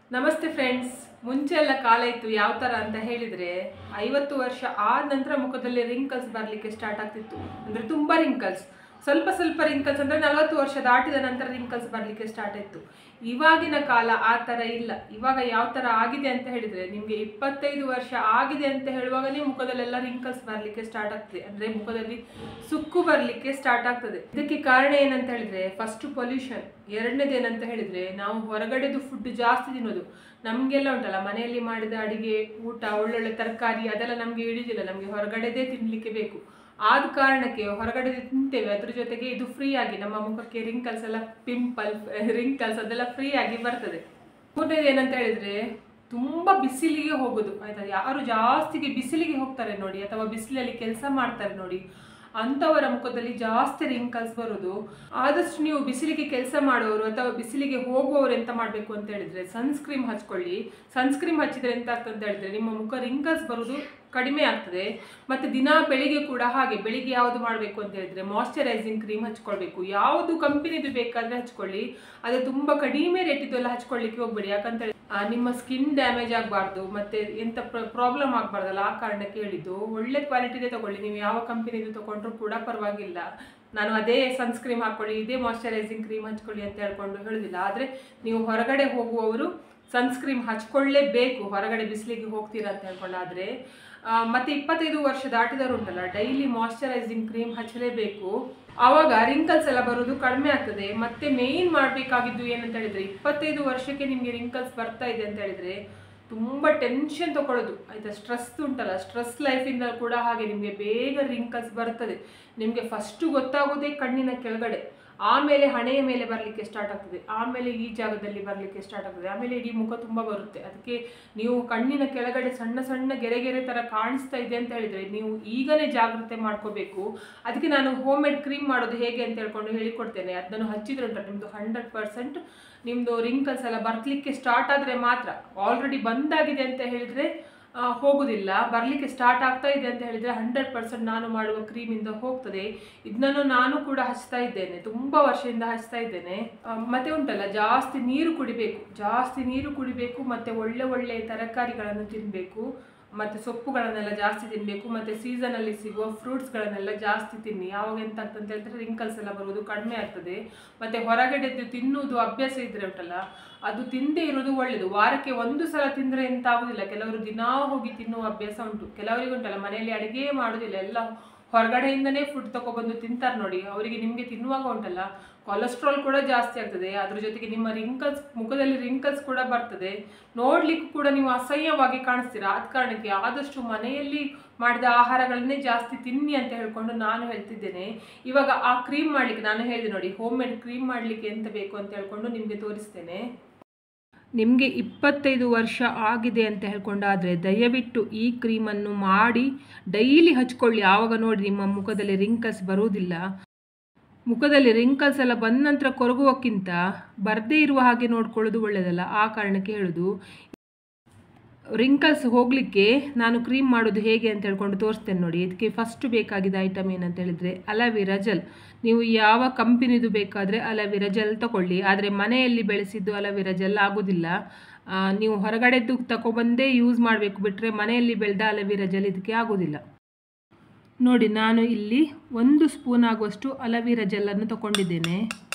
ನಮಸ್ತೆ ಫ್ರೆಂಡ್ಸ್. ಮುಂಚೆ ಎಲ್ಲ ಕಾಲ ಇತ್ತು ಯಾವ ಥರ ಅಂತ ಹೇಳಿದರೆ 50 ವರ್ಷ ಆದ ನಂತರ ಮುಖದಲ್ಲಿ ರಿಂಕಲ್ಸ್ ಬರಲಿಕ್ಕೆ ಸ್ಟಾರ್ಟ್ ಆಗ್ತಿತ್ತು. ಅಂದರೆ ತುಂಬ ರಿಂಕಲ್ಸ್, ಸ್ವಲ್ಪ ಸ್ವಲ್ಪ ರಿಂಕಲ್ಸ್ ಅಂದರೆ 40 ವರ್ಷ ದಾಟಿದ ನಂತರ ರಿಂಕಲ್ಸ್ ಬರಲಿಕ್ಕೆ ಸ್ಟಾರ್ಟ್ ಆಯಿತು. ಇವಾಗಿನ ಕಾಲ ಆ ಥರ ಇಲ್ಲ. ಇವಾಗ ಯಾವ ಥರ ಆಗಿದೆ ಅಂತ ಹೇಳಿದರೆ, ನಿಮಗೆ 25 ವರ್ಷ ಆಗಿದೆ ಅಂತ ಹೇಳುವಾಗಲೇ ಮುಖದಲ್ಲೆಲ್ಲ ರಿಂಕಲ್ಸ್ ಬರಲಿಕ್ಕೆ ಸ್ಟಾರ್ಟ್ ಆಗ್ತದೆ. ಅಂದರೆ ಮುಖದಲ್ಲಿ ಸುಕ್ಕು ಬರಲಿಕ್ಕೆ ಸ್ಟಾರ್ಟ್ ಆಗ್ತದೆ. ಇದಕ್ಕೆ ಕಾರಣ ಏನಂತ ಹೇಳಿದರೆ, ಫಸ್ಟ್ ಪೊಲ್ಯೂಷನ್, ಎರಡನೇದು ಏನಂತ ಹೇಳಿದರೆ ನಾವು ಹೊರಗಡೆದು ಫುಡ್ ಜಾಸ್ತಿ ತಿನ್ನೋದು. ನಮಗೆಲ್ಲ ಉಂಟಲ್ಲ, ಮನೆಯಲ್ಲಿ ಮಾಡಿದ ಅಡಿಗೆ ಊಟ, ಒಳ್ಳೊಳ್ಳೆ ತರಕಾರಿ ಅದೆಲ್ಲ ನಮಗೆ ಹಿಡಿದಿಲ್ಲ, ನಮಗೆ ಹೊರಗಡೆದೇ ತಿನ್ನಲಿಕ್ಕೆ ಬೇಕು. ಆದ ಕಾರಣಕ್ಕೆ ಹೊರಗಡೆ ತಿಂತೇವೆ, ಅದ್ರ ಜೊತೆಗೆ ಇದು ಫ್ರೀ ಆಗಿ ನಮ್ಮ ಮುಖಕ್ಕೆ ರಿಂಕಲ್ಸ್ ಎಲ್ಲ, ಪಿಂಪಲ್ ರಿಂಕಲ್ಸ್ ಅದೆಲ್ಲ ಫ್ರೀ ಆಗಿ ಬರ್ತದೆ. ಮೂರನೇದು ಏನಂತ ಹೇಳಿದರೆ ತುಂಬ ಬಿಸಿಲಿಗೆ ಹೋಗೋದು, ಆಯಿತಾ. ಯಾರು ಜಾಸ್ತಿಗೆ ಬಿಸಿಲಿಗೆ ಹೋಗ್ತಾರೆ ನೋಡಿ, ಅಥವಾ ಬಿಸಿಲಲ್ಲಿ ಕೆಲಸ ಮಾಡ್ತಾರೆ ನೋಡಿ, ಅಂಥವರ ಮುಖದಲ್ಲಿ ಜಾಸ್ತಿ ರಿಂಕಲ್ಸ್ ಬರೋದು. ಆದಷ್ಟು ನೀವು ಬಿಸಿಲಿಗೆ ಕೆಲಸ ಮಾಡೋರು ಅಥವಾ ಬಿಸಿಲಿಗೆ ಹೋಗುವವರು ಎಂತ ಮಾಡಬೇಕು ಅಂತ ಹೇಳಿದರೆ, ಸನ್ಸ್ಕ್ರೀಮ್ ಹಚ್ಕೊಳ್ಳಿ. ಸನ್ಸ್ಕ್ರೀಮ್ ಹಚ್ಚಿದರೆ ಎಂತ ಆಗ್ತದೆ ಅಂತ ಹೇಳಿದರೆ, ನಿಮ್ಮ ಮುಖ ರಿಂಕಲ್ಸ್ ಬರೋದು ಕಡಿಮೆ ಆಗ್ತದೆ. ಮತ್ತು ದಿನ ಬೆಳಿಗ್ಗೆ ಕೂಡ ಹಾಗೆ, ಬೆಳಿಗ್ಗೆ ಯಾವುದು ಮಾಡಬೇಕು ಅಂತ ಹೇಳಿದರೆ ಮಾಯ್ಶ್ಚರೈಸಿಂಗ್ ಕ್ರೀಮ್ ಹಚ್ಕೊಳ್ಬೇಕು. ಯಾವುದು ಕಂಪನಿದು ಬೇಕಾದರೆ ಹಚ್ಕೊಳ್ಳಿ, ಅದು ತುಂಬ ಕಡಿಮೆ ರೇಟಿದ್ದು ಎಲ್ಲ ಹಚ್ಕೊಳ್ಳಿಕ್ಕೆ ಹೋಗ್ಬೇಡಿ. ಯಾಕಂತೇಳಿ ನಿಮ್ಮ ಸ್ಕಿನ್ ಡ್ಯಾಮೇಜ್ ಆಗಬಾರ್ದು, ಮತ್ತು ಎಂಥ ಪ್ರಾಬ್ಲಮ್ ಆಗಬಾರ್ದಲ್ಲ, ಆ ಕಾರಣಕ್ಕೆ ಹೇಳಿದ್ದು. ಒಳ್ಳೆ ಕ್ವಾಲಿಟಿದೇ ತೊಗೊಳ್ಳಿ, ನೀವು ಯಾವ ಕಂಪನಿದು ತೊಗೊಂಡ್ರೂ ಕೂಡ ಪರವಾಗಿಲ್ಲ. ನಾನು ಅದೇ ಸನ್ಸ್ಕ್ರೀಮ್ ಹಾಕ್ಕೊಳ್ಳಿ, ಇದೇ ಮಾಯ್ಶ್ಚರೈಸಿಂಗ್ ಕ್ರೀಮ್ ಹಚ್ಕೊಳ್ಳಿ ಅಂತ ಹೇಳ್ಕೊಂಡು ಹೇಳೋದಿಲ್ಲ. ಆದರೆ ನೀವು ಹೊರಗಡೆ ಹೋಗುವವರು ಸನ್ಸ್ಕ್ರೀಮ್ ಹಚ್ಕೊಳ್ಳೇಬೇಕು, ಹೊರಗಡೆ ಬಿಸಿಲಿಗೆ ಹೋಗ್ತೀರಾ ಅಂತ ಹೇಳ್ಕೊಂಡಾದರೆ. ಮತ್ತು 25 ವರ್ಷ ದಾಟಿದವರು ಉಂಟಲ್ಲ, ಡೈಲಿ ಮಾಯ್ಶ್ಚರೈಸಿಂಗ್ ಕ್ರೀಮ್ ಹಚ್ಚಲೇಬೇಕು. ಆವಾಗ ರಿಂಕಲ್ಸ್ ಎಲ್ಲ ಬರೋದು ಕಡಿಮೆ ಆಗ್ತದೆ. ಮತ್ತು ಮೇಯ್ನ್ ಮಾಡಬೇಕಾಗಿದ್ದು ಏನಂತ ಹೇಳಿದರೆ, 25 ವರ್ಷಕ್ಕೆ ನಿಮಗೆ ರಿಂಕಲ್ಸ್ ಬರ್ತಾ ಇದೆ ಅಂತ ಹೇಳಿದರೆ ತುಂಬ ಟೆನ್ಷನ್ ತೊಗೊಳ್ಳೋದು, ಆಯಿತಾ. ಸ್ಟ್ರೆಸ್ ಉಂಟಲ್ಲ, ಸ್ಟ್ರೆಸ್ ಲೈಫಿಂದ ಕೂಡ ಹಾಗೆ ನಿಮಗೆ ಬೇಗ ರಿಂಕಲ್ಸ್ ಬರ್ತದೆ. ನಿಮಗೆ ಫಸ್ಟು ಗೊತ್ತಾಗೋದೇ ಕಣ್ಣಿನ ಕೆಳಗಡೆ, ಆಮೇಲೆ ಹಣೆಯ ಮೇಲೆ ಬರಲಿಕ್ಕೆ ಸ್ಟಾರ್ಟ್ ಆಗ್ತದೆ, ಆಮೇಲೆ ಈ ಜಾಗದಲ್ಲಿ ಬರಲಿಕ್ಕೆ ಸ್ಟಾರ್ಟ್ ಆಗ್ತದೆ, ಆಮೇಲೆ ಇಡೀ ಮುಖ ತುಂಬ ಬರುತ್ತೆ. ಅದಕ್ಕೆ ನೀವು ಕಣ್ಣಿನ ಕೆಳಗಡೆ ಸಣ್ಣ ಸಣ್ಣ ಗೆರೆ ಗೆರೆ ಥರ ಕಾಣಿಸ್ತಾ ಇದೆ ಅಂತ ಹೇಳಿದರೆ ನೀವು ಈಗಲೇ ಜಾಗ್ರತೆ ಮಾಡ್ಕೋಬೇಕು. ಅದಕ್ಕೆ ನಾನು ಹೋಮ್ ಮೇಡ್ ಕ್ರೀಮ್ ಮಾಡೋದು ಹೇಗೆ ಅಂತ ಹೇಳ್ಕೊಂಡು ಹೇಳಿಕೊಡ್ತೇನೆ. ಅದನ್ನು ಹಚ್ಚಿದ್ರೆ ಉಂಟು ನಿಮ್ಮದು 100% ನಿಮ್ಮದು ರಿಂಕಲ್ಸ್ ಎಲ್ಲ ಬರಲಿಕ್ಕೆ ಸ್ಟಾರ್ಟ್ ಆದರೆ ಮಾತ್ರ. ಆಲ್ರೆಡಿ ಬಂದಾಗಿದೆ ಅಂತ ಹೇಳಿದರೆ ಹೋಗೋದಿಲ್ಲ, ಬರಲಿಕ್ಕೆ ಸ್ಟಾರ್ಟ್ ಆಗ್ತಾ ಇದೆ ಅಂತ ಹೇಳಿದರೆ 100% ನಾನು ಮಾಡುವ ಕ್ರೀಮಿಂದ ಹೋಗ್ತದೆ. ಇದನ್ನು ನಾನು ಕೂಡ ಹಚ್ತಾ ಇದ್ದೇನೆ, ತುಂಬ ವರ್ಷದಿಂದ ಹಚ್ತಾ ಇದ್ದೇನೆ. ಮತ್ತೆ ಉಂಟಲ್ಲ, ಜಾಸ್ತಿ ನೀರು ಕುಡಿಬೇಕು, ಮತ್ತು ಒಳ್ಳೆ ಒಳ್ಳೆ ತರಕಾರಿಗಳನ್ನು ತಿನ್ನಬೇಕು, ಮತ್ತು ಸೊಪ್ಪುಗಳನ್ನೆಲ್ಲ ಜಾಸ್ತಿ ತಿನ್ನಬೇಕು, ಮತ್ತು ಸೀಸನಲ್ಲಿ ಸಿಗುವ ಫ್ರೂಟ್ಸ್ಗಳನ್ನೆಲ್ಲ ಜಾಸ್ತಿ ತಿನ್ನಿ. ಯಾವಾಗ ಎಂತ ಅಂತ ಹೇಳಿದ್ರೆ ರಿಂಕಲ್ಸ್ ಎಲ್ಲ ಬರೋದು ಕಡಿಮೆ ಆಗ್ತದೆ. ಮತ್ತು ಹೊರಗಡೆದ್ದು ತಿನ್ನುವುದು ಅಭ್ಯಾಸ ಇದ್ದರೆ ಉಂಟಲ್ಲ, ಅದು ತಿಂದೇ ಇರೋದು ಒಳ್ಳೆಯದು. ವಾರಕ್ಕೆ 1 ಸಲ ತಿಂದರೆ ಎಂತ ಆಗೋದಿಲ್ಲ. ಕೆಲವರು ದಿನಾ ಹೋಗಿ ತಿನ್ನುವ ಅಭ್ಯಾಸ ಉಂಟು. ಕೆಲವರಿಗೆ ಉಂಟಲ್ಲ, ಮನೆಯಲ್ಲಿ ಅಡುಗೆ ಮಾಡೋದಿಲ್ಲ, ಎಲ್ಲ ಹೊರಗಡೆಯಿಂದನೇ ಫುಡ್ ತೊಗೊಬಂದು ತಿಂತಾರೆ ನೋಡಿ. ಅವರಿಗೆ ನಿಮಗೆ ತಿನ್ನುವಾಗ ಉಂಟಲ್ಲ, ಕೊಲೆಸ್ಟ್ರಾಲ್ ಕೂಡ ಜಾಸ್ತಿ ಆಗ್ತದೆ. ಅದ್ರ ಜೊತೆಗೆ ನಿಮ್ಮ ಮುಖದಲ್ಲಿ ರಿಂಕಲ್ಸ್ ಕೂಡ ಬರ್ತದೆ. ನೋಡ್ಲಿಕ್ಕೂ ಕೂಡ ನೀವು ಅಸಹ್ಯವಾಗಿ ಕಾಣಿಸ್ತೀರಾ. ಆದ ಕಾರಣಕ್ಕೆ ಆದಷ್ಟು ಮನೆಯಲ್ಲಿ ಮಾಡಿದ ಆಹಾರಗಳನ್ನೇ ಜಾಸ್ತಿ ತಿನ್ನಿ ಅಂತ ಹೇಳ್ಕೊಂಡು ನಾನು ಹೇಳ್ತಿದ್ದೇನೆ. ಇವಾಗ ಆ ಕ್ರೀಮ್ ಮಾಡಲಿಕ್ಕೆ ನಾನು ಹೇಳಿದೆ ನೋಡಿ, ಹೋಮ್ ಮೇಡ್ ಕ್ರೀಮ್ ಮಾಡಲಿಕ್ಕೆ ಎಂತ ಬೇಕು ಅಂತ ಹೇಳ್ಕೊಂಡು ನಿಮಗೆ ತೋರಿಸ್ತೇನೆ. ನಿಮಗೆ 25 ವರ್ಷ ಆಗಿದೆ ಅಂತ ಹೇಳ್ಕೊಂಡಾದರೆ ದಯವಿಟ್ಟು ಈ ಕ್ರೀಮನ್ನು ಮಾಡಿ ಡೈಲಿ ಹಚ್ಕೊಳ್ಳಿ. ಆವಾಗ ನೋಡಿ ನಿಮ್ಮ ಮುಖದಲ್ಲಿ ರಿಂಕಲ್ಸ್ ಬರುವುದಿಲ್ಲ. ಮುಖದಲ್ಲಿ ರಿಂಕಲ್ಸ್ ಎಲ್ಲ ಬಂದ ನಂತರ ಕೊರಗುವಕ್ಕಿಂತ ಬರದೇ ಇರುವ ಹಾಗೆ ನೋಡ್ಕೊಳ್ಳೋದು ಒಳ್ಳೆಯದಲ್ಲ. ಆ ಕಾರಣಕ್ಕೆ ಹೇಳೋದು. ರಿಂಕಲ್ಸ್ ಹೋಗಲಿಕ್ಕೆ ನಾನು ಕ್ರೀಮ್ ಮಾಡೋದು ಹೇಗೆ ಅಂತ ಹೇಳ್ಕೊಂಡು ತೋರಿಸ್ತೇನೆ ನೋಡಿ. ಇದಕ್ಕೆ ಫಸ್ಟ್ ಬೇಕಾಗಿದ್ದ ಐಟಮ್ ಏನಂತ ಹೇಳಿದರೆ ಅಲೋವೆರಾ ಜೆಲ್. ನೀವು ಯಾವ ಕಂಪನಿದು ಬೇಕಾದರೆ ಅಲೋವೆರಾ ಜೆಲ್ ತಗೊಳ್ಳಿ. ಆದರೆ ಮನೆಯಲ್ಲಿ ಬೆಳೆಸಿದ್ದು ಅಲೋವೆರಾ ಜೆಲ್ ಆಗೋದಿಲ್ಲ. ನೀವು ಹೊರಗಡೆದ್ದು ತಗೊಬಂದೇ ಯೂಸ್ ಮಾಡಬೇಕು, ಬಿಟ್ಟರೆ ಮನೆಯಲ್ಲಿ ಬೆಳೆದ ಅಲೋವೆರಾ ಜೆಲ್ ಇದಕ್ಕೆ ಆಗೋದಿಲ್ಲ. ನೋಡಿ, ನಾನು ಇಲ್ಲಿ 1 ಸ್ಪೂನ್ ಆಗುವಷ್ಟು ಅಲೋವೆರಾ ಜೆಲ್ಲನ್ನು ತಗೊಂಡಿದ್ದೇನೆ.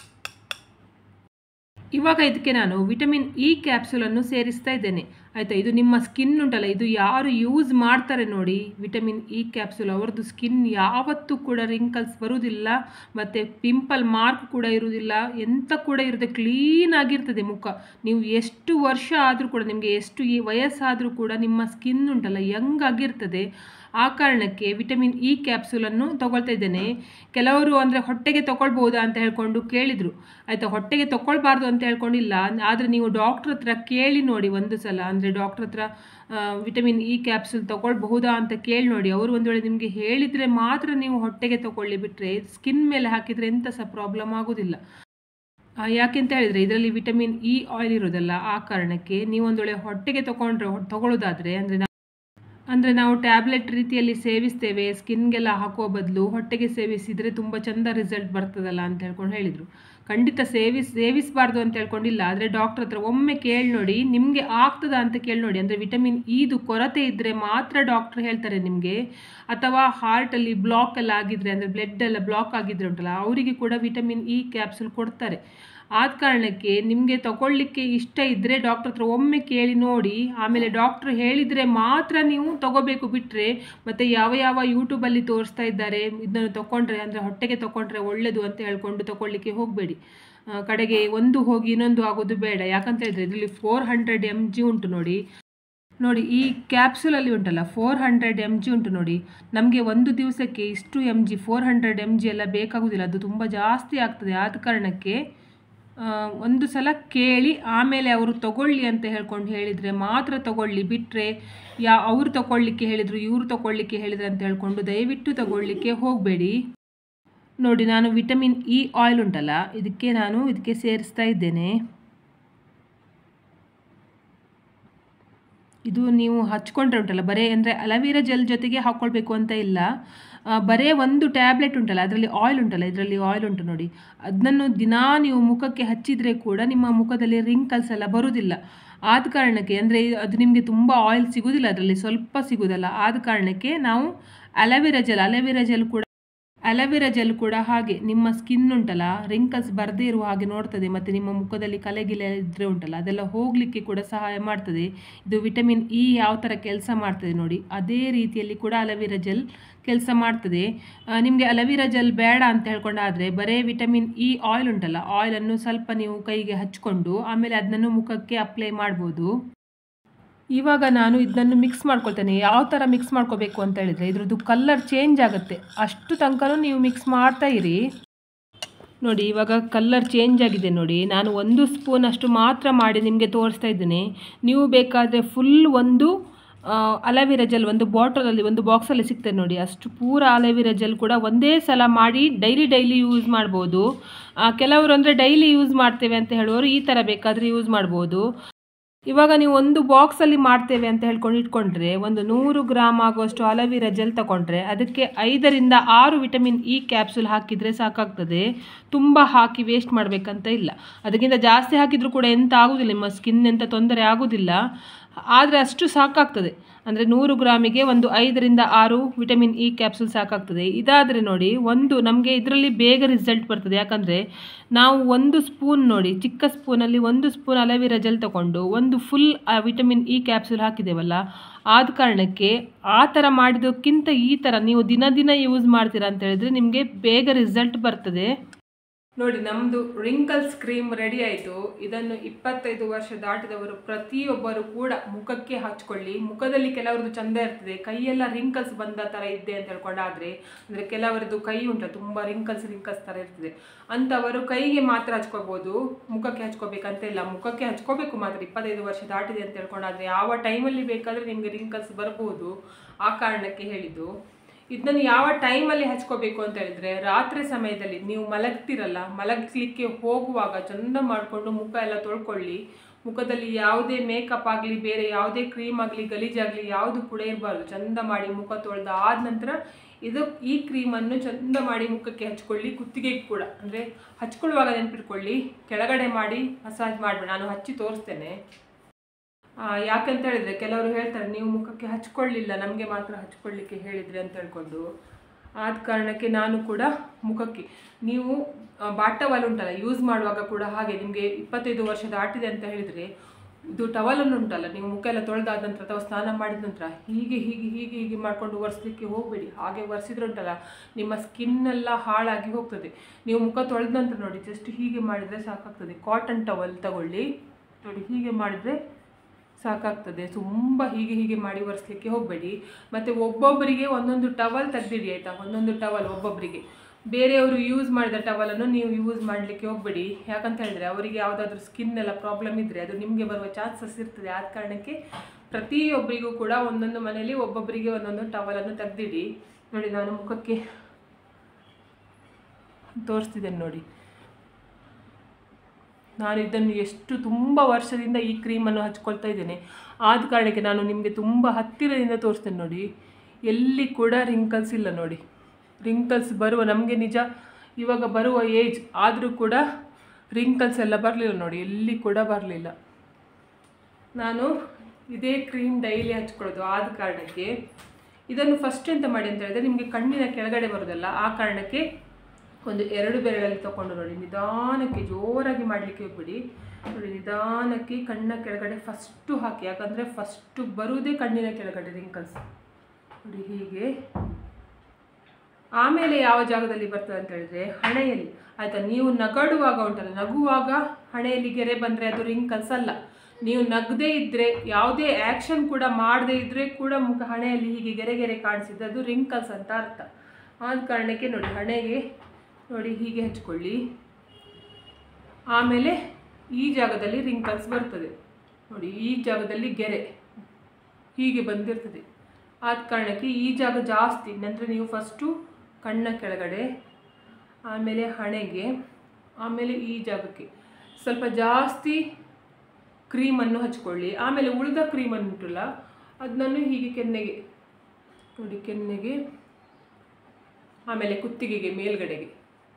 ಇವಾಗ ಇದಕ್ಕೆ ನಾನು ವಿಟಮಿನ್ ಇ ಕ್ಯಾಪ್ಸೂಲನ್ನು ಸೇರಿಸ್ತಾ ಇದ್ದೇನೆ, ಆಯಿತಾ. ಇದು ನಿಮ್ಮ ಸ್ಕಿನ್ ಉಂಟಲ್ಲ, ಇದು ಯಾರು ಯೂಸ್ ಮಾಡ್ತಾರೆ ನೋಡಿ ವಿಟಮಿನ್ ಇ ಕ್ಯಾಪ್ಸೂಲ್, ಅವ್ರದ್ದು ಸ್ಕಿನ್ ಯಾವತ್ತೂ ಕೂಡ ರಿಂಕಲ್ಸ್ ಬರುವುದಿಲ್ಲ, ಮತ್ತು ಪಿಂಪಲ್ ಮಾರ್ಕ್ ಕೂಡ ಇರುವುದಿಲ್ಲ, ಎಂತ ಕೂಡ ಇರುತ್ತೆ, ಕ್ಲೀನ್ ಆಗಿರ್ತದೆ ಮುಖ. ನೀವು ಎಷ್ಟು ವರ್ಷ ಆದರೂ ಕೂಡ, ನಿಮಗೆ ಎಷ್ಟು ವಯಸ್ಸಾದರೂ ಕೂಡ ನಿಮ್ಮ ಸ್ಕಿನ್ ಉಂಟಲ್ಲ ಯಂಗ್ ಆಗಿರ್ತದೆ. ಆ ಕಾರಣಕ್ಕೆ ವಿಟಮಿನ್ ಇ ಕ್ಯಾಪ್ಸೂಲನ್ನು ತಗೊಳ್ತಾ ಇದ್ದೇನೆ. ಕೆಲವರು ಅಂದರೆ ಹೊಟ್ಟೆಗೆ ತಗೊಳ್ಬೋದಾ ಅಂತ ಹೇಳ್ಕೊಂಡು ಕೇಳಿದರು, ಆಯಿತಾ. ಹೊಟ್ಟೆಗೆ ತಗೊಳ್ಬಾರ್ದು ಅಂತ ಹೇಳ್ಕೊಂಡಿಲ್ಲ, ಆದರೆ ನೀವು ಡಾಕ್ಟ್ರ್ ಹತ್ರ ಕೇಳಿ ನೋಡಿ ಒಂದು ಸಲ. ಅಂದರೆ ಡಾಕ್ಟ್ರ್ ಹತ್ರ ವಿಟಮಿನ್ ಇ ಕ್ಯಾಪ್ಸೂಲ್ ತಗೊಳ್ಬಹುದಾ ಅಂತ ಕೇಳಿ ನೋಡಿ. ಅವರು ಒಂದು ವೇಳೆ ನಿಮಗೆ ಹೇಳಿದರೆ ಮಾತ್ರ ನೀವು ಹೊಟ್ಟೆಗೆ ತಗೊಳ್ಳಿ, ಬಿಟ್ಟರೆ ಸ್ಕಿನ್ ಮೇಲೆ ಹಾಕಿದರೆ ಎಂಥ ಸಹ ಪ್ರಾಬ್ಲಮ್ ಆಗೋದಿಲ್ಲ. ಯಾಕೆಂತ ಹೇಳಿದರೆ ಇದರಲ್ಲಿ ವಿಟಮಿನ್ ಇ ಆಯಿಲ್ ಇರೋದಲ್ಲ, ಆ ಕಾರಣಕ್ಕೆ ನೀವು ಒಂದು ವೇಳೆ ಹೊಟ್ಟೆಗೆ ತಗೊಳ್ಳೋದಾದರೆ, ಅಂದರೆ ನಾವು ಟ್ಯಾಬ್ಲೆಟ್ ರೀತಿಯಲ್ಲಿ ಸೇವಿಸ್ತೇವೆ, ಸ್ಕಿನ್ಗೆಲ್ಲ ಹಾಕೋ ಬದಲು ಹೊಟ್ಟೆಗೆ ಸೇವಿಸಿದರೆ ತುಂಬ ಚೆಂದ ರಿಸಲ್ಟ್ ಬರ್ತದಲ್ಲ ಅಂತ ಹೇಳ್ಕೊಂಡು ಹೇಳಿದರು. ಖಂಡಿತ ಸೇವಿಸಬಾರ್ದು ಅಂತ ಹೇಳ್ಕೊಂಡಿಲ್ಲ, ಆದರೆ ಡಾಕ್ಟರ್ ಹತ್ರ ಒಮ್ಮೆ ಕೇಳಿ ನೋಡಿ, ನಿಮಗೆ ಆಗ್ತದಾ ಅಂತ ಕೇಳಿ ನೋಡಿ. ಅಂದರೆ ವಿಟಮಿನ್ ಇದು ಕೊರತೆ ಇದ್ದರೆ ಮಾತ್ರ ಡಾಕ್ಟರ್ ಹೇಳ್ತಾರೆ ನಿಮಗೆ. ಅಥವಾ ಹಾರ್ಟಲ್ಲಿ ಬ್ಲಾಕ್ ಎಲ್ಲ ಆಗಿದ್ರೆ, ಅಂದರೆ ಬ್ಲಡ್ ಎಲ್ಲ ಬ್ಲಾಕ್ ಆಗಿದ್ರೆ ಉಂಟಲ್ಲ, ಅವರಿಗೆ ಕೂಡ ವಿಟಮಿನ್ ಇ ಕ್ಯಾಪ್ಸುಲ್ ಕೊಡ್ತಾರೆ. ಆದ ಕಾರಣಕ್ಕೆ ನಿಮಗೆ ತಗೊಳ್ಳಿಕ್ಕೆ ಇಷ್ಟ ಇದ್ದರೆ ಡಾಕ್ಟರ್ ಹತ್ರ ಒಮ್ಮೆ ಕೇಳಿ ನೋಡಿ, ಆಮೇಲೆ ಡಾಕ್ಟ್ರು ಹೇಳಿದರೆ ಮಾತ್ರ ನೀವು ತಗೋಬೇಕು. ಬಿಟ್ಟರೆ ಮತ್ತು ಯಾವ ಯೂಟ್ಯೂಬಲ್ಲಿ ತೋರಿಸ್ತಾ ಇದ್ದಾರೆ ಇದನ್ನು ತಗೊಂಡ್ರೆ, ಅಂದರೆ ಹೊಟ್ಟೆಗೆ ತಗೊಂಡ್ರೆ ಒಳ್ಳೆಯದು ಅಂತ ಹೇಳ್ಕೊಂಡು ತಗೊಳ್ಳಿಕ್ಕೆ ಹೋಗಬೇಡಿ. ಕಡೆಗೆ ಒಂದು ಹೋಗಿ ಇನ್ನೊಂದು ಆಗೋದು ಬೇಡ. ಯಾಕಂತ ಹೇಳಿದ್ರೆ ಇದರಲ್ಲಿ 400 mg ಉಂಟು ನೋಡಿ ಈ ಕ್ಯಾಪ್ಸುಲಲ್ಲಿ ಉಂಟಲ್ಲ 400 mg ಉಂಟು ನೋಡಿ. ನಮಗೆ ಒಂದು ದಿವಸಕ್ಕೆ ಇಷ್ಟು mg 400 mg ಎಲ್ಲ ಬೇಕಾಗುವುದಿಲ್ಲ, ಅದು ತುಂಬ ಜಾಸ್ತಿ ಆಗ್ತದೆ. ಆದ ಕಾರಣಕ್ಕೆ ಒಂದು ಸಲ ಕೇಳಿ ಆಮೇಲೆ ಅವರು ತಗೊಳ್ಳಿ ಅಂತ ಹೇಳ್ಕೊಂಡು ಹೇಳಿದರೆ ಮಾತ್ರ ತಗೊಳ್ಳಿ. ಬಿಟ್ಟರೆ ಅವರು ತಗೊಳ್ಳಿಕ್ಕೆ ಹೇಳಿದರು, ಇವರು ತಗೊಳ್ಳಿಕ್ಕೆ ಹೇಳಿದ್ರು ಅಂತ ಹೇಳ್ಕೊಂಡು ದಯವಿಟ್ಟು ತಗೊಳ್ಳಿಕ್ಕೆ ಹೋಗಬೇಡಿ. ನೋಡಿ, ನಾನು ವಿಟಮಿನ್ ಇ ಆಯಿಲ್ ಉಂಟಲ್ಲ, ಇದಕ್ಕೆ ಸೇರಿಸ್ತಾ ಇದ್ದೇನೆ. ಇದು ನೀವು ಹಚ್ಕೊಂಡ್ರೆ ಉಂಟಲ್ಲ, ಬರೀ ಅಂದರೆ ಅಲವೀರಾ ಜೆಲ್ ಜೊತೆಗೆ ಹಾಕ್ಕೊಳ್ಬೇಕು ಅಂತ ಇಲ್ಲ. ಬರೇ ಒಂದು ಟ್ಯಾಬ್ಲೆಟ್ ಉಂಟಲ್ಲ, ಅದರಲ್ಲಿ ಆಯಿಲ್ ಉಂಟಲ್ಲ, ಇದರಲ್ಲಿ ಆಯಿಲ್ ಉಂಟು ನೋಡಿ, ಅದನ್ನು ದಿನಾ ನೀವು ಮುಖಕ್ಕೆ ಹಚ್ಚಿದರೆ ಕೂಡ ನಿಮ್ಮ ಮುಖದಲ್ಲಿ ರಿಂಕಲ್ಸ್ ಎಲ್ಲ ಬರುವುದಿಲ್ಲ. ಆದ ಕಾರಣಕ್ಕೆ, ಅಂದರೆ ಅದು ನಿಮಗೆ ತುಂಬ ಆಯಿಲ್ ಸಿಗೋದಿಲ್ಲ, ಅದರಲ್ಲಿ ಸ್ವಲ್ಪ ಸಿಗೋದಲ್ಲ. ಆದ ಕಾರಣಕ್ಕೆ ನಾವು ಅಲವೀರಾ ಜೆಲ್ ಕೂಡ ಹಾಗೆ ನಿಮ್ಮ ಸ್ಕಿನ್ ಉಂಟಲ್ಲ ರಿಂಕಲ್ಸ್ ಬರದೇ ಇರುವ ಹಾಗೆ ನೋಡ್ತದೆ. ಮತ್ತು ನಿಮ್ಮ ಮುಖದಲ್ಲಿ ಕಲೆಗಿಲೆ ಇದ್ದರೆ ಉಂಟಲ್ಲ ಅದೆಲ್ಲ ಹೋಗಲಿಕ್ಕೆ ಕೂಡ ಸಹಾಯ ಮಾಡ್ತದೆ. ಇದು ವಿಟಮಿನ್ ಇ ಯಾವ ಥರ ಕೆಲಸ ಮಾಡ್ತದೆ ನೋಡಿ, ಅದೇ ರೀತಿಯಲ್ಲಿ ಕೂಡ ಅಲವೀರಾ ಜೆಲ್ ಕೆಲಸ ಮಾಡ್ತದೆ. ನಿಮಗೆ ಅಲವೀರಾ ಜೆಲ್ ಬೇಡ ಅಂತ ಹೇಳ್ಕೊಂಡಾದರೆ ಬರೀ ವಿಟಮಿನ್ ಇ ಆಯಿಲ್ ಉಂಟಲ್ಲ, ಆಯಿಲನ್ನು ಸ್ವಲ್ಪ ನೀವು ಕೈಗೆ ಹಚ್ಕೊಂಡು ಆಮೇಲೆ ಅದನ್ನು ಮುಖಕ್ಕೆ ಅಪ್ಲೈ ಮಾಡ್ಬೋದು. ಇವಾಗ ನಾನು ಇದನ್ನು ಮಿಕ್ಸ್ ಮಾಡ್ಕೊಳ್ತೇನೆ. ಯಾವ ಥರ ಮಿಕ್ಸ್ ಮಾಡ್ಕೋಬೇಕು ಅಂತ ಹೇಳಿದರೆ ಇದ್ರದ್ದು ಕಲರ್ ಚೇಂಜ್ ಆಗುತ್ತೆ, ಅಷ್ಟು ತನಕ ನೀವು ಮಿಕ್ಸ್ ಮಾಡ್ತಾ ಇರಿ. ನೋಡಿ, ಇವಾಗ ಕಲರ್ ಚೇಂಜ್ ಆಗಿದೆ ನೋಡಿ. ನಾನು 1 ಸ್ಪೂನ್ ಅಷ್ಟು ಮಾತ್ರ ಮಾಡಿ ನಿಮಗೆ ತೋರಿಸ್ತಾ ಇದ್ದೇನೆ. ನೀವು ಬೇಕಾದರೆ ಫುಲ್ ಒಂದು ಅಲವೀರಾ ಜೆಲ್ ಒಂದು ಬಾಟಲಲ್ಲಿ ಒಂದು ಬಾಕ್ಸಲ್ಲಿ ಸಿಗ್ತದೆ ನೋಡಿ, ಅಷ್ಟು ಪೂರ ಅಲವೀರಾ ಜೆಲ್ ಕೂಡ ಒಂದೇ ಸಲ ಮಾಡಿ ಡೈಲಿ ಯೂಸ್ ಮಾಡ್ಬೋದು. ಕೆಲವರು ಅಂದರೆ ಡೈಲಿ ಯೂಸ್ ಮಾಡ್ತೇವೆ ಅಂತ ಹೇಳುವವರು ಈ ಥರ ಬೇಕಾದರೆ ಯೂಸ್ ಮಾಡ್ಬೋದು. ಇವಾಗ ನೀವು ಒಂದು ಬಾಕ್ಸಲ್ಲಿ ಮಾಡ್ತೇವೆ ಅಂತ ಹೇಳ್ಕೊಂಡು ಇಟ್ಕೊಂಡ್ರೆ, ಒಂದು 100 ಗ್ರಾಮ್ ಆಗುವಷ್ಟು ಅಲವೀರಾ ಜೆಲ್ ತಗೊಂಡ್ರೆ ಅದಕ್ಕೆ 5 ರಿಂದ 6 ವಿಟಮಿನ್ ಇ ಕ್ಯಾಪ್ಸುಲ್ ಹಾಕಿದರೆ ಸಾಕಾಗ್ತದೆ. ತುಂಬ ಹಾಕಿ ವೇಸ್ಟ್ ಮಾಡಬೇಕಂತ ಇಲ್ಲ. ಅದಕ್ಕಿಂತ ಜಾಸ್ತಿ ಹಾಕಿದರೂ ಕೂಡ ಎಂತ ಆಗೋದಿಲ್ಲ, ನಿಮ್ಮ ಸ್ಕಿನ್ ಎಂತ ತೊಂದರೆ ಆಗೋದಿಲ್ಲ. ಆದರೆ ಅಷ್ಟು ಸಾಕಾಗ್ತದೆ. ಅಂದರೆ 100 ಗ್ರಾಮಿಗೆ ಒಂದು 5 ರಿಂದ 6 ವಿಟಮಿನ್ ಇ ಕ್ಯಾಪ್ಸುಲ್ ಸಾಕಾಗ್ತದೆ. ಇದಾದರೆ ನೋಡಿ, ನಮಗೆ ಇದರಲ್ಲಿ ಬೇಗ ರಿಸಲ್ಟ್ ಬರ್ತದೆ. ಯಾಕಂದರೆ ನಾವು 1 ಸ್ಪೂನ್ ನೋಡಿ, ಚಿಕ್ಕ ಸ್ಪೂನಲ್ಲಿ 1 ಸ್ಪೂನ್ ಅಲವೀರಾ ಜೆಲ್ ತಗೊಂಡು ಒಂದು ಫುಲ್ ವಿಟಮಿನ್ ಇ ಕ್ಯಾಪ್ಸುಲ್ ಹಾಕಿದ್ದೇವಲ್ಲ, ಆದ ಕಾರಣಕ್ಕೆ ಆ ಥರ ಮಾಡಿದಕ್ಕಿಂತ ಈ ಥರ ನೀವು ದಿನ ಯೂಸ್ ಮಾಡ್ತೀರಾ ಅಂತ ಹೇಳಿದರೆ ನಿಮಗೆ ಬೇಗ ರಿಸಲ್ಟ್ ಬರ್ತದೆ. ನೋಡಿ, ನಮ್ಮದು ರಿಂಕಲ್ಸ್ ಕ್ರೀಮ್ ರೆಡಿ ಆಯಿತು. ಇದನ್ನು 25 ವರ್ಷ ದಾಟಿದವರು ಪ್ರತಿಯೊಬ್ಬರು ಕೂಡ ಮುಖಕ್ಕೆ ಹಚ್ಕೊಳ್ಳಿ. ಮುಖದಲ್ಲಿ ಕೆಲವರದ್ದು ಚಂದ ಇರ್ತದೆ, ಕೈಯೆಲ್ಲ ರಿಂಕಲ್ಸ್ ಬಂದ ಥರ ಇದೆ ಅಂತ ಹೇಳ್ಕೊಂಡಾದರೆ, ಅಂದರೆ ಕೆಲವರದ್ದು ಕೈ ಉಂಟು ತುಂಬ ರಿಂಕಲ್ಸ್ ಥರ ಇರ್ತದೆ, ಅಂಥವರು ಕೈಗೆ ಮಾತ್ರ ಹಚ್ಕೋಬೋದು, ಮುಖಕ್ಕೆ ಹಚ್ಕೋಬೇಕಂತ ಇಲ್ಲ. ಮುಖಕ್ಕೆ ಹಚ್ಕೋಬೇಕು ಮಾತ್ರ 25 ವರ್ಷ ದಾಟಿದೆ ಅಂತ ಹೇಳ್ಕೊಂಡಾದರೆ. ಯಾವ ಟೈಮಲ್ಲಿ ಬೇಕಾದರೆ ನಿಮಗೆ ರಿಂಕಲ್ಸ್ ಬರ್ಬೋದು, ಆ ಕಾರಣಕ್ಕೆ ಹೇಳಿದ್ದು. ಇದನ್ನು ಯಾವ ಟೈಮಲ್ಲಿ ಹಚ್ಕೋಬೇಕು ಅಂತ ಹೇಳಿದ್ರೆ, ರಾತ್ರಿ ಸಮಯದಲ್ಲಿ ನೀವು ಮಲಗ್ತಿರಲ್ಲ, ಮಲಗಲಿಕ್ಕೆ ಹೋಗುವಾಗ ಚಂದ ಮಾಡಿಕೊಂಡು ಮುಖ ಎಲ್ಲ ತೊಳ್ಕೊಳ್ಳಿ. ಮುಖದಲ್ಲಿ ಯಾವುದೇ ಮೇಕಪ್ ಆಗಲಿ, ಬೇರೆ ಯಾವುದೇ ಕ್ರೀಮ್ ಆಗಲಿ, ಗಲೀಜಾಗಲಿ ಯಾವುದು ಕೂಡ ಇರಬಾರ್ದು. ಚಂದ ಮಾಡಿ ಮುಖ ತೊಳೆದ ಆದ ನಂತರ ಈ ಕ್ರೀಮನ್ನು ಚಂದ ಮಾಡಿ ಮುಖಕ್ಕೆ ಹಚ್ಕೊಳ್ಳಿ. ಕುತ್ತಿಗೆಗೆ ಕೂಡ, ಅಂದರೆ ಹಚ್ಕೊಳ್ಳುವಾಗ ನೆನಪಿಟ್ಕೊಳ್ಳಿ, ಕೆಳಗಡೆ ಮಾಡಿ ಮಸಾಜ್ ಮಾಡಬೇಡ. ನಾನು ಹಚ್ಚಿ ತೋರಿಸ್ತೇನೆ. ಯಾಕಂತ ಹೇಳಿದರೆ ಕೆಲವರು ಹೇಳ್ತಾರೆ ನೀವು ಮುಖಕ್ಕೆ ಹಚ್ಕೊಳ್ಳಿಲ್ಲ, ನಮಗೆ ಮಾತ್ರ ಹಚ್ಕೊಳ್ಳಿಕ್ಕೆ ಹೇಳಿದರೆ ಅಂತ ಹೇಳ್ಕೊಂಡು. ಆದ ಕಾರಣಕ್ಕೆ ನಾನು ಕೂಡ ಮುಖಕ್ಕೆ, ನೀವು ಬಾಟವಲ್ ಉಂಟಲ್ಲ ಯೂಸ್ ಮಾಡುವಾಗ ಕೂಡ ಹಾಗೆ, ನಿಮಗೆ 25 ವರ್ಷ ದಾಟಿದೆ ಅಂತ ಹೇಳಿದರೆ ಇದು ಟವಲನ್ನು ಉಂಟಲ್ಲ, ನೀವು ಮುಖ ಎಲ್ಲ ತೊಳೆದಾದ ನಂತರ ಅಥವಾ ಸ್ನಾನ ಮಾಡಿದ ನಂತರ ಹೀಗೆ ಮಾಡಿಕೊಂಡು ಒರೆಸ್ಲಿಕ್ಕೆ ಹೋಗಬೇಡಿ. ಹಾಗೆ ಒರೆಸಿದ್ರೆ ಉಂಟಲ್ಲ ನಿಮ್ಮ ಸ್ಕಿನ್ನೆಲ್ಲ ಹಾಳಾಗಿ ಹೋಗ್ತದೆ. ನೀವು ಮುಖ ತೊಳೆದ ನಂತರ ನೋಡಿ ಜಸ್ಟ್ ಹೀಗೆ ಮಾಡಿದರೆ ಸಾಕಾಗ್ತದೆ. ಕಾಟನ್ ಟವಲ್ ತಗೊಳ್ಳಿ ನೋಡಿ, ಹೀಗೆ ಮಾಡಿದರೆ ಸಾಕಾಗ್ತದೆ. ತುಂಬ ಹೀಗೆ ಮಾಡಿ ಒರೆಸ್ಲಿಕ್ಕೆ ಹೋಗಬೇಡಿ. ಮತ್ತು ಒಬ್ಬೊಬ್ಬರಿಗೆ ಒಂದೊಂದು ಟವಲ್ ತೆಗೆದಿಡಿ ಆಯಿತಾ, ಒಂದೊಂದು ಟವಲ್ ಒಬ್ಬೊಬ್ಬರಿಗೆ. ಬೇರೆಯವರು ಯೂಸ್ ಮಾಡಿದ ಟವಲನ್ನು ನೀವು ಯೂಸ್ ಮಾಡಲಿಕ್ಕೆ ಹೋಗಬೇಡಿ. ಯಾಕಂತ ಹೇಳಿದರೆ ಅವರಿಗೆ ಯಾವುದಾದ್ರೂ ಸ್ಕಿನ್ ಎಲ್ಲ ಪ್ರಾಬ್ಲಮ್ ಇದ್ದರೆ ಅದು ನಿಮಗೆ ಬರುವ ಚಾನ್ಸಸ್ ಇರ್ತದೆ. ಆದ ಕಾರಣಕ್ಕೆ ಪ್ರತಿಯೊಬ್ಬರಿಗೂ ಕೂಡ ಒಂದೊಂದು ಮನೆಯಲ್ಲಿ ಒಬ್ಬೊಬ್ಬರಿಗೆ ಒಂದೊಂದು ಟವಲನ್ನು ತೆಗೆದಿಡಿ. ನೋಡಿ, ನಾನು ಮುಖಕ್ಕೆ ತೋರಿಸ್ತಿದ್ದೇನೆ ನೋಡಿ. ನಾನು ಇದನ್ನು ತುಂಬ ವರ್ಷದಿಂದ ಈ ಕ್ರೀಮನ್ನು ಹಚ್ಕೊಳ್ತಾ ಇದ್ದೇನೆ. ಆದ ಕಾರಣಕ್ಕೆ ನಾನು ನಿಮಗೆ ತುಂಬ ಹತ್ತಿರದಿಂದ ತೋರಿಸ್ತೇನೆ ನೋಡಿ. ಎಲ್ಲಿ ಕೂಡ ರಿಂಕಲ್ಸ್ ಇಲ್ಲ ನೋಡಿ. ರಿಂಕಲ್ಸ್ ನಮಗೆ ನಿಜ ಇವಾಗ ಬರುವ ಏಜ್ ಆದರೂ ಕೂಡ ರಿಂಕಲ್ಸ್ ಎಲ್ಲ ಬರಲಿಲ್ಲ ನೋಡಿ, ಎಲ್ಲಿ ಕೂಡ ಬರಲಿಲ್ಲ. ನಾನು ಇದೇ ಕ್ರೀಮ್ ಡೈಲಿ ಹಚ್ಕೊಳ್ಳೋದು. ಆದ ಕಾರಣಕ್ಕೆ ಇದನ್ನು ಫಸ್ಟ್ ಎಂತ ಮಾಡಿ ಅಂತ ಹೇಳಿದ್ರೆ, ನಿಮಗೆ ಕಣ್ಣಿನ ಕೆಳಗಡೆ ಬರೋದಲ್ಲ, ಆ ಕಾರಣಕ್ಕೆ ಒಂದು 2 ಬೆರಳಲ್ಲಿ ತೊಗೊಂಡು ನೋಡಿ ನಿಧಾನಕ್ಕೆ, ಜೋರಾಗಿ ಮಾಡಲಿಕ್ಕೆ ಹೋಗ್ಬಿಡಿ. ನೋಡಿ ನಿಧಾನಕ್ಕೆ ಕಣ್ಣ ಕೆಳಗಡೆ ಫಸ್ಟು ಹಾಕಿ, ಯಾಕಂದರೆ ಫಸ್ಟು ಬರುವುದೇ ಕಣ್ಣಿನ ಕೆಳಗಡೆ ರಿಂಕಲ್ಸ್. ನೋಡಿ ಹೀಗೆ. ಆಮೇಲೆ ಯಾವ ಜಾಗದಲ್ಲಿ ಬರ್ತದೆ ಅಂತ ಹೇಳಿದ್ರೆ ಹಣೆಯಲ್ಲಿ, ಆಯಿತಾ. ನೀವು ನಗಾಡುವಾಗ ಉಂಟಲ್ಲ, ನಗುವಾಗ ಹಣೆಯಲ್ಲಿ ಗೆರೆ ಬಂದರೆ ಅದು ರಿಂಕಲ್ಸ್ ಅಲ್ಲ. ನೀವು ನಗದೇ ಇದ್ದರೆ, ಯಾವುದೇ ಆ್ಯಕ್ಷನ್ ಕೂಡ ಮಾಡದೇ ಇದ್ದರೆ ಕೂಡ ಹಣೆಯಲ್ಲಿ ಹೀಗೆ ಗೆರೆ ಗೆರೆ ಕಾಣಿಸಿದ್ರೆ ಅದು ರಿಂಕಲ್ಸ್ ಅಂತ ಅರ್ಥ. ಆದ ಕಾರಣಕ್ಕೆ ನೋಡಿ ಹಣೆಗೆ ನೋಡಿ ಹೀಗೆ ಹಚ್ಕೊಳ್ಳಿ. ಆಮೇಲೆ ಈ ಜಾಗದಲ್ಲಿ ರಿಂಕಲ್ಸ್ ಬರ್ತದೆ ನೋಡಿ, ಈ ಜಾಗದಲ್ಲಿ ಗೆರೆ ಹೀಗೆ ಬಂದಿರ್ತದೆ. ಆದ ಕಾರಣಕ್ಕೆ ಈ ಜಾಗ ಜಾಸ್ತಿ, ನಂತರ ನೀವು ಫಸ್ಟು ಕಣ್ಣ ಕೆಳಗಡೆ, ಆಮೇಲೆ ಹಣೆಗೆ, ಆಮೇಲೆ ಈ ಜಾಗಕ್ಕೆ ಸ್ವಲ್ಪ ಜಾಸ್ತಿ ಕ್ರೀಮನ್ನು ಹಚ್ಕೊಳ್ಳಿ. ಆಮೇಲೆ ಉಳಿದ ಕ್ರೀಮನ್ನು ಉಂಟಲ್ಲ ಅದನ್ನು ಹೀಗೆ ಕೆನ್ನೆಗೆ ನೋಡಿ, ಕೆನ್ನೆಗೆ, ಆಮೇಲೆ ಕುತ್ತಿಗೆಗೆ ಮೇಲ್ಗಡೆಗೆ.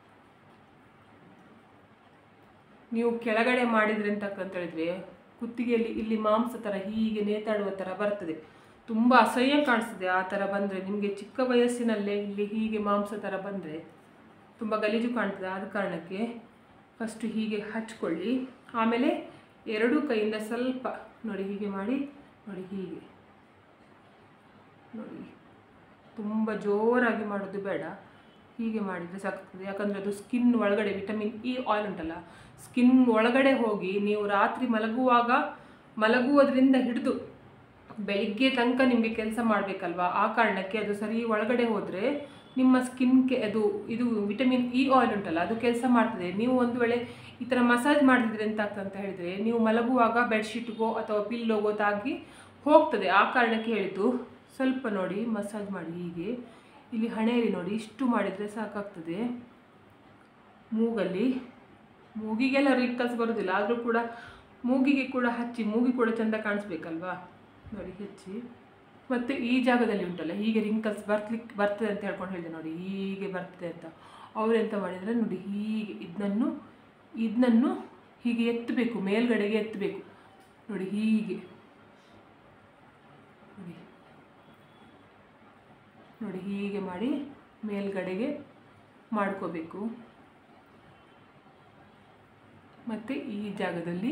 ನೀವು ಕೆಳಗಡೆ ಮಾಡಿದ್ರೆ ಅಂತ ಹೇಳಿದ್ರೆ ಕುತ್ತಿಗೆಯಲ್ಲಿ ಇಲ್ಲಿ ಮಾಂಸ ಥರ ಹೀಗೆ ನೇತಾಡುವ ಥರ ಬರ್ತದೆ, ತುಂಬ ಅಸಹ್ಯ ಕಾಣಿಸ್ತದೆ. ಆ ಥರ ಬಂದರೆ ನಿಮಗೆ ಚಿಕ್ಕ ವಯಸ್ಸಿನಲ್ಲೇ ಇಲ್ಲಿ ಹೀಗೆ ಮಾಂಸ ಥರ ಬಂದರೆ ತುಂಬ ಗಲೀಜು ಕಾಣ್ತದೆ. ಆದ ಕಾರಣಕ್ಕೆ ಫಸ್ಟು ಹೀಗೆ ಹಚ್ಕೊಳ್ಳಿ. ಆಮೇಲೆ 2 ಕೈಯಿಂದ ಸ್ವಲ್ಪ ನೋಡಿ ಹೀಗೆ ಮಾಡಿ, ನೋಡಿ ಹೀಗೆ ನೋಡಿ, ತುಂಬ ಜೋರಾಗಿ ಮಾಡೋದು ಬೇಡ, ಹೀಗೆ ಮಾಡಿದರೆ ಸಾಕಾಗ್ತದೆ. ಯಾಕಂದರೆ ಅದು ಸ್ಕಿನ್ ಒಳಗಡೆ ವಿಟಮಿನ್ ಇ ಆಯಿಲ್ ಉಂಟಲ್ಲ, ಸ್ಕಿನ್ ಒಳಗಡೆ ಹೋಗಿ ನೀವು ರಾತ್ರಿ ಮಲಗುವುದರಿಂದ ಹಿಡಿದು ಬೆಳಿಗ್ಗೆ ತನಕ ನಿಮಗೆ ಕೆಲಸ ಮಾಡಬೇಕಲ್ವಾ, ಆ ಕಾರಣಕ್ಕೆ ಅದು ಸರಿ ಒಳಗಡೆ ಹೋದರೆ ನಿಮ್ಮ ಸ್ಕಿನ್ಗೆ ಇದು ವಿಟಮಿನ್ ಇ ಆಯಿಲ್ ಉಂಟಲ್ಲ ಅದು ಕೆಲಸ ಮಾಡ್ತದೆ. ನೀವು ಒಂದು ವೇಳೆ ಈ ಥರ ಮಸಾಜ್ ಮಾಡಿದ್ರೆ ಎಂತ ಆಗ್ತದೆ ಅಂತ ಹೇಳಿದರೆ, ನೀವು ಮಲಗುವಾಗ ಬೆಡ್ಶೀಟ್ಗೋ ಅಥವಾ ಪಿಲ್ಲೋಗೋ ತಾಗಿ ಹೋಗ್ತದೆ. ಆ ಕಾರಣಕ್ಕೆ ಹೇಳಿದ್ದು, ಸ್ವಲ್ಪ ನೋಡಿ ಮಸಾಜ್ ಮಾಡಿ ಹೀಗೆ. ಇಲ್ಲಿ ಹಣೆಯಲ್ಲಿ ನೋಡಿ ಇಷ್ಟು ಮಾಡಿದರೆ ಸಾಕಾಗ್ತದೆ. ಮೂಗಿಗೆಲ್ಲ ರಿಂಕಲ್ಸ್ ಬರೋದಿಲ್ಲ, ಆದರೂ ಕೂಡ ಮೂಗಿಗೆ ಕೂಡ ಹಚ್ಚಿ, ಮೂಗಿ ಕೂಡ ಚೆಂದ ಕಾಣಿಸ್ಬೇಕಲ್ವಾ, ನೋಡಿ ಹಚ್ಚಿ. ಮತ್ತು ಈ ಜಾಗದಲ್ಲಿ ಉಂಟಲ್ಲ ಹೀಗೆ ರಿಂಕಲ್ಸ್ ಬರ್ತದೆ ಅಂತ ಹೇಳ್ಕೊಂಡು ಹೇಳಿದೆ ನೋಡಿ, ಹೀಗೆ ಬರ್ತದೆ ಅಂತ. ಅವ್ರು ಎಂತ ಮಾಡಿದರೆ ನೋಡಿ, ಹೀಗೆ ಇದನ್ನು ಹೀಗೆ ಎತ್ತಬೇಕು, ಮೇಲ್ಗಡೆಗೆ ಎತ್ತಬೇಕು ನೋಡಿ, ಹೀಗೆ ನೋಡಿ ಹೀಗೆ ಮಾಡಿ ಮೇಲ್ಗಡೆಗೆ ಮಾಡ್ಕೋಬೇಕು. ಮತ್ತು ಈ ಜಾಗದಲ್ಲಿ,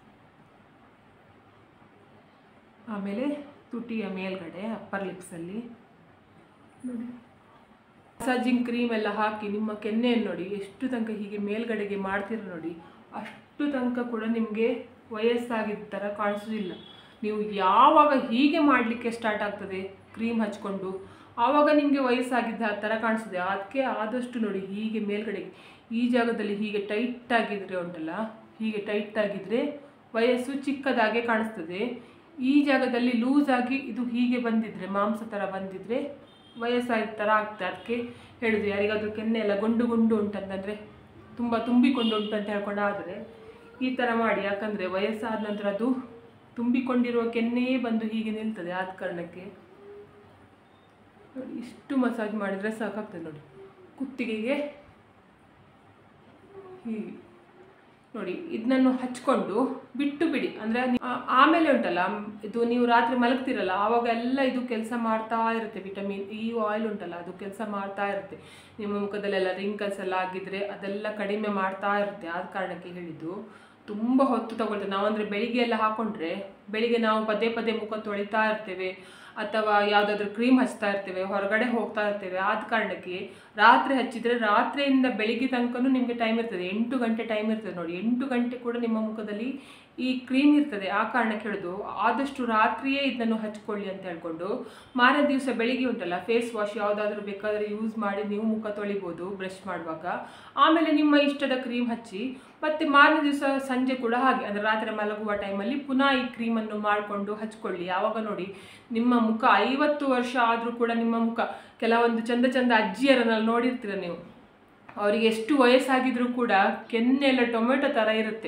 ಆಮೇಲೆ ತುಟಿಯ ಮೇಲ್ಗಡೆ ಅಪ್ಪರ್ ಲಿಪ್ಸಲ್ಲಿ ನೋಡಿ ಮಸಾಜಿಂಗ್ ಕ್ರೀಮ್ ಎಲ್ಲ ಹಾಕಿ ನಿಮ್ಮ ಕೆನ್ನೆಯನ್ನು ನೋಡಿ ಎಷ್ಟು ತನಕ ಹೀಗೆ ಮೇಲ್ಗಡೆಗೆ ಮಾಡ್ತೀರ ನೋಡಿ, ಅಷ್ಟು ತನಕ ಕೂಡ ನಿಮಗೆ ವಯಸ್ಸಾಗಿದ್ದ ಥರ ಕಾಣಿಸೋದಿಲ್ಲ. ನೀವು ಯಾವಾಗ ಹೀಗೆ ಮಾಡಲಿಕ್ಕೆ ಸ್ಟಾರ್ಟ್ ಆಗ್ತದೆ ಕ್ರೀಮ್ ಹಚ್ಕೊಂಡು, ಆವಾಗ ನಿಮಗೆ ವಯಸ್ಸಾಗಿದ್ದ ಥರ ಕಾಣಿಸ್ತದೆ. ಅದಕ್ಕೆ ಆದಷ್ಟು ನೋಡಿ ಹೀಗೆ ಮೇಲ್ಗಡೆಗೆ ಈ ಜಾಗದಲ್ಲಿ ಹೀಗೆ ಟೈಟಾಗಿದ್ದರೆ ಉಂಟಲ್ಲ, ಹೀಗೆ ಟೈಟಾಗಿದ್ದರೆ ವಯಸ್ಸು ಚಿಕ್ಕದಾಗೆ ಕಾಣಿಸ್ತದೆ. ಈ ಜಾಗದಲ್ಲಿ ಲೂಸಾಗಿ ಇದು ಹೀಗೆ ಬಂದಿದ್ದರೆ, ಮಾಂಸ ಥರ ಬಂದಿದ್ದರೆ ವಯಸ್ಸಾದ ಥರ ಆಗ್ತದೆ. ಅದಕ್ಕೆ ಹೇಳಿದ್ರು, ಯಾರಿಗಾದರೂ ಕೆನ್ನೆ ಎಲ್ಲ ಗುಂಡು ಉಂಟಂತಂದರೆ, ತುಂಬ ತುಂಬಿಕೊಂಡು ಉಂಟು ಅಂತ ಹೇಳ್ಕೊಂಡಾದರೆ ಈ ಥರ ಮಾಡಿ. ಯಾಕಂದರೆ ವಯಸ್ಸಾದ ನಂತರ ಅದು ತುಂಬಿಕೊಂಡಿರುವ ಕೆನ್ನೆಯೇ ಬಂದು ಹೀಗೆ ನಿಲ್ತದೆ. ಆದ ಕಾರಣಕ್ಕೆ ನೋಡಿ ಇಷ್ಟು ಮಸಾಜ್ ಮಾಡಿದರೆ ಸಾಕಾಗ್ತದೆ ನೋಡಿ ಕುತ್ತಿಗೆಗೆ ಹೀಗೆ ನೋಡಿ. ಇದನ್ನು ಹಚ್ಕೊಂಡು ಬಿಟ್ಟು ಬಿಡಿ. ಅಂದರೆ ಆಮೇಲೆ ಉಂಟಲ್ಲ, ಇದು ನೀವು ರಾತ್ರಿ ಮಲಗ್ತಿರಲ್ಲ ಆವಾಗ ಎಲ್ಲ ಇದು ಕೆಲಸ ಮಾಡ್ತಾ ಇರುತ್ತೆ. ವಿಟಮಿನ್ ಇ ಆಯಿಲ್ ಉಂಟಲ್ಲ ಅದು ಕೆಲಸ ಮಾಡ್ತಾ ಇರುತ್ತೆ. ನಿಮ್ಮ ಮುಖದಲ್ಲೆಲ್ಲ ರಿಂಕಲ್ಸ್ ಎಲ್ಲ ಆಗಿದ್ರೆ ಅದೆಲ್ಲ ಕಡಿಮೆ ಮಾಡ್ತಾ ಇರುತ್ತೆ. ಆದ ಕಾರಣಕ್ಕೆ ಹೇಳಿದ್ದು, ತುಂಬ ಹೊತ್ತು ತಗೊಳ್ತೇವೆ ನಾವು. ಅಂದರೆ ಬೆಳಿಗ್ಗೆ ಎಲ್ಲ ಹಾಕ್ಕೊಂಡ್ರೆ ಬೆಳಿಗ್ಗೆ ನಾವು ಪದೇ ಮುಖ ತೊಳಿತಾ ಇರ್ತೇವೆ, ಅಥವಾ ಯಾವುದಾದ್ರೂ ಕ್ರೀಮ್ ಹಚ್ತಾ ಇರ್ತೇವೆ, ಹೊರಗಡೆ ಹೋಗ್ತಾ ಇರ್ತೇವೆ. ಆದ ಕಾರಣಕ್ಕೆ ರಾತ್ರಿ ಹಚ್ಚಿದರೆ ರಾತ್ರಿಯಿಂದ ಬೆಳಿಗ್ಗೆ ತನಕನೂ ನಿಮಗೆ ಟೈಮ್ ಇರ್ತದೆ, 8 ಗಂಟೆ ಟೈಮ್ ಇರ್ತದೆ ನೋಡಿ. 8 ಗಂಟೆ ಕೂಡ ನಿಮ್ಮ ಮುಖದಲ್ಲಿ ಈ ಕ್ರೀಮ್ ಇರ್ತದೆ. ಆ ಕಾರಣಕ್ಕೆ ಹೇಳೋದು, ಆದಷ್ಟು ರಾತ್ರಿಯೇ ಇದನ್ನು ಹಚ್ಕೊಳ್ಳಿ ಅಂತ ಹೇಳ್ಕೊಂಡು, ಮಾರನೇ ದಿವಸ ಬೆಳಿಗ್ಗೆ ಉಂಟಲ್ಲ ಫೇಸ್ ವಾಶ್ ಯಾವುದಾದ್ರೂ ಬೇಕಾದರೆ ಯೂಸ್ ಮಾಡಿ ನೀವು ಮುಖ ತೊಳಿಬೋದು ಬ್ರಷ್ ಮಾಡುವಾಗ. ಆಮೇಲೆ ನಿಮ್ಮ ಇಷ್ಟದ ಕ್ರೀಮ್ ಹಚ್ಚಿ, ಮತ್ತು ಮಾರನೇ ದಿವಸ ಸಂಜೆ ಕೂಡ ಹಾಗೆ, ಅಂದರೆ ರಾತ್ರಿ ಮಲಗುವ ಟೈಮಲ್ಲಿ ಪುನಃ ಈ ಕ್ರೀಮನ್ನು ಮಾಡಿಕೊಂಡು ಹಚ್ಕೊಳ್ಳಿ. ಆವಾಗ ನೋಡಿ ನಿಮ್ಮ ಮುಖ 50 ವರ್ಷ ಆದರೂ ಕೂಡ ನಿಮ್ಮ ಮುಖ, ಕೆಲವೊಂದು ಚಂದ ಅಜ್ಜಿಯರನ್ನೆಲ್ಲ ನೋಡಿರ್ತೀರ ನೀವು, ಅವರಿಗೆ ಎಷ್ಟು ವಯಸ್ಸಾಗಿದ್ರೂ ಕೂಡ ಕೆನ್ನೆ ಎಲ್ಲ ಟೊಮೆಟೊ ಥರ ಇರುತ್ತೆ.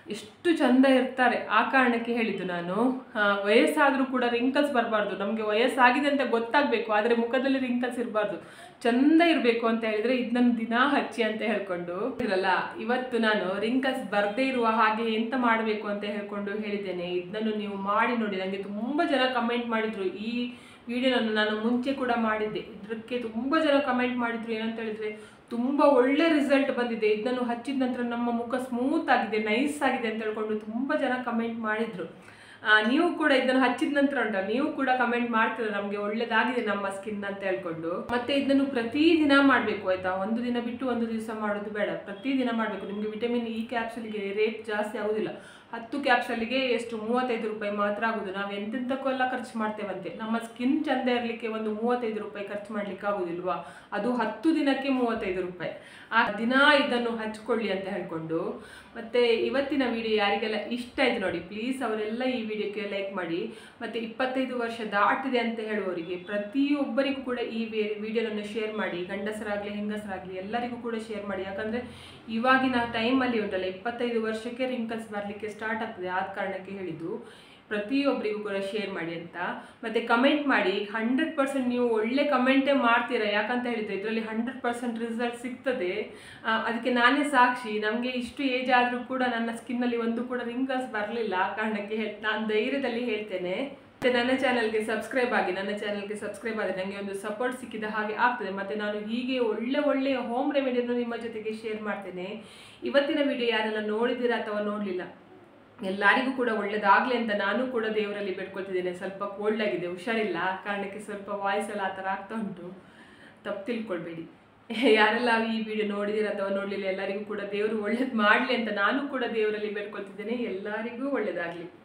ಎಷ್ಟು ಚಂದ ಇರ್ತಾರೆ. ಆ ಕಾರಣಕ್ಕೆ ಹೇಳಿದ್ದು ನಾನು. ವಯಸ್ಸಾದರೂ ಕೂಡ ರಿಂಕಲ್ಸ್ ಬರಬಾರ್ದು, ನಮಗೆ ವಯಸ್ಸಾಗಿದೆ ಅಂತ ಗೊತ್ತಾಗಬೇಕು, ಆದರೆ ಮುಖದಲ್ಲಿ ರಿಂಕಲ್ಸ್ ಇರಬಾರ್ದು, ಚಂದ ಇರಬೇಕು ಅಂತ ಹೇಳಿದ್ರೆ ಇದನ್ನು ದಿನ ಹಚ್ಚಿ ಅಂತ ಹೇಳ್ಕೊಂಡು ಇರಲ್ಲ. ಇವತ್ತು ನಾನು ರಿಂಕಲ್ಸ್ ಬರದೇ ಇರುವ ಹಾಗೆ ಎಂತ ಮಾಡಬೇಕು ಅಂತ ಹೇಳ್ಕೊಂಡು ಹೇಳಿದ್ದೇನೆ. ಇದನ್ನು ನೀವು ಮಾಡಿ ನೋಡಿ. ನನಗೆ ತುಂಬ ಜನ ಕಮೆಂಟ್ ಮಾಡಿದ್ರು. ಈ ವಿಡಿಯೋನನ್ನು ನಾನು ಮುಂಚೆ ಕೂಡ ಮಾಡಿದ್ದೆ, ಇದಕ್ಕೆ ತುಂಬ ಜನ ಕಮೆಂಟ್ ಮಾಡಿದ್ರು. ಏನಂತ ಹೇಳಿದ್ರೆ ತುಂಬ ಒಳ್ಳೆ ರಿಸಲ್ಟ್ ಬಂದಿದೆ, ಇದನ್ನು ಹಚ್ಚಿದ ನಂತರ ನಮ್ಮ ಮುಖ ಸ್ಮೂತ್ ಆಗಿದೆ, ನೈಸ್ ಆಗಿದೆ ಅಂತ ಹೇಳ್ಕೊಂಡು ತುಂಬ ಜನ ಕಮೆಂಟ್ ಮಾಡಿದ್ರು. ನೀವು ಕೂಡ ಇದನ್ನು ಹಚ್ಚಿದ ನಂತರ ಉಂಟಲ್ಲ, ನೀವು ಕೂಡ ಕಮೆಂಟ್ ಮಾಡ್ತೀರ ನಮಗೆ ಒಳ್ಳೇದಾಗಿದೆ ನಮ್ಮ ಸ್ಕಿನ್ ಅಂತ ಹೇಳ್ಕೊಂಡು. ಮತ್ತೆ ಇದನ್ನು ಪ್ರತಿದಿನ ಮಾಡಬೇಕು ಆಯ್ತಾ. ಒಂದು ದಿನ ಬಿಟ್ಟು ಒಂದು ದಿವಸ ಮಾಡೋದು ಬೇಡ, ಪ್ರತಿದಿನ ಮಾಡಬೇಕು. ನಿಮಗೆ ವಿಟಮಿನ್ ಇ ಕ್ಯಾಪ್ಸೂಲ್ಗೆ ರೇಟ್ ಜಾಸ್ತಿ ಆಗೋದಿಲ್ಲ. 10 ಕ್ಯಾಪ್ಸೂಲ್ಗೆ ಎಷ್ಟು 35 ರೂಪಾಯಿ ಮಾತ್ರ ಆಗೋದು. ನಾವು ಎಂತೆಂತಕ್ಕೆಲ್ಲ ಖರ್ಚು ಮಾಡ್ತೇವಂತೆ. ನಮ್ಮ ಸ್ಕಿನ್ ಚಂದ ಇರಲಿಕ್ಕೆ ಒಂದು 35 ರೂಪಾಯಿ ಖರ್ಚು ಮಾಡ್ಲಿಕ್ಕೆ ಆಗೋದಿಲ್ವಾ, ಅದು 10 ದಿನಕ್ಕೆ 35 ರೂಪಾಯಿ. ಆ ದಿನ ಇದನ್ನು ಹಚ್ಕೊಳ್ಳಿ ಅಂತ ಹೇಳ್ಕೊಂಡು. ಮತ್ತೆ ಇವತ್ತಿನ ವಿಡಿಯೋ ಯಾರಿಗೆಲ್ಲ ಇಷ್ಟ ಆಯ್ತು ನೋಡಿ, ಪ್ಲೀಸ್ ಅವರೆಲ್ಲ ಈ ವಿಡಿಯೋಕ್ಕೆ ಲೈಕ್ ಮಾಡಿ. ಮತ್ತೆ 25 ವರ್ಷ ದಾಟಿದೆ ಅಂತ ಹೇಳುವವರಿಗೆ ಪ್ರತಿಯೊಬ್ಬರಿಗೂ ಕೂಡ ಈ ವಿಡಿಯೋವನ್ನು ಶೇರ್ ಮಾಡಿ. ಗಂಡಸರಾಗಲಿ ಹೆಂಗಸರಾಗಲಿ ಎಲ್ಲರಿಗೂ ಕೂಡ ಶೇರ್ ಮಾಡಿ. ಯಾಕಂದರೆ ಇವಾಗಿನ ಟೈಮಲ್ಲಿ ಉಂಟಲ್ಲ 25 ವರ್ಷಕ್ಕೆ ರಿಂಕಲ್ಸ್ ಬರಲಿಕ್ಕೆ ಸ್ಟಾರ್ಟ್ ಆಗ್ತದೆ. ಆದ ಕಾರಣಕ್ಕೆ ಹೇಳಿದ್ದು ಪ್ರತಿಯೊಬ್ಬರಿಗೂ ಕೂಡ ಶೇರ್ ಮಾಡಿ ಅಂತ. ಮತ್ತು ಕಮೆಂಟ್ ಮಾಡಿ. 100% ನೀವು ಒಳ್ಳೆ ಕಮೆಂಟೇ ಮಾಡ್ತೀರಾ. ಯಾಕಂತ ಹೇಳಿದರೆ ಇದರಲ್ಲಿ 100% ರಿಸಲ್ಟ್ ಸಿಗ್ತದೆ. ಅದಕ್ಕೆ ನಾನೇ ಸಾಕ್ಷಿ. ನಮಗೆ ಇಷ್ಟು ಏಜ್ ಆದರೂ ಕೂಡ ನನ್ನ ಸ್ಕಿನ್ನಲ್ಲಿ ಒಂದು ಕೂಡ ರಿಂಕಲ್ಸ್ ಬರಲಿಲ್ಲ. ಆ ಕಾರಣಕ್ಕೆ ನಾನು ಧೈರ್ಯದಲ್ಲಿ ಹೇಳ್ತೇನೆ. ಮತ್ತು ನನ್ನ ಚಾನಲ್ಗೆ ಸಬ್ಸ್ಕ್ರೈಬ್ ಆಗಿ. ನನ್ನ ಚಾನಲ್ಗೆ ಸಬ್ಸ್ಕ್ರೈಬ್ ಆದರೆ ನನಗೆ ಒಂದು ಸಪೋರ್ಟ್ ಸಿಕ್ಕಿದ ಹಾಗೆ ಆಗ್ತದೆ. ಮತ್ತು ನಾನು ಹೀಗೆ ಒಳ್ಳೆಯ ಹೋಮ್ ರೆಮಿಡಿಯನ್ನು ನಿಮ್ಮ ಜೊತೆಗೆ ಶೇರ್ ಮಾಡ್ತೇನೆ. ಇವತ್ತಿನ ವಿಡಿಯೋ ಯಾರೆಲ್ಲ ನೋಡಿದ್ದೀರಾ ಅಥವಾ ನೋಡಲಿಲ್ಲ, ಎಲ್ಲರಿಗೂ ಕೂಡ ಒಳ್ಳೇದಾಗಲಿ ಅಂತ ನಾನು ಕೂಡ ದೇವರಲ್ಲಿ ಬೇಡ್ಕೊಳ್ತಿದ್ದೇನೆ. ಸ್ವಲ್ಪ ಕೋಲ್ಡ್ ಆಗಿದೆ, ಹುಷಾರಿಲ್ಲ, ಆ ಕಾರಣಕ್ಕೆ ಸ್ವಲ್ಪ ವಾಯ್ಸ್ ಎಲ್ಲ ಆ ಥರ ಆಗ್ತಾ ಉಂಟು, ತಪ್ಪು ತಿಳ್ಕೊಳ್ಬೇಡಿ. ಯಾರೆಲ್ಲ ಈ ವಿಡಿಯೋ ನೋಡಿದ್ದೀರಾ ಅಥವಾ ನೋಡಲಿಲ್ಲ ಎಲ್ಲರಿಗೂ ಕೂಡ ದೇವರು ಒಳ್ಳೇದು ಮಾಡಲಿ ಅಂತ ನಾನು ಕೂಡ ದೇವರಲ್ಲಿ ಬೇಡ್ಕೊಳ್ತಿದ್ದೇನೆ. ಎಲ್ಲರಿಗೂ ಒಳ್ಳೇದಾಗಲಿ.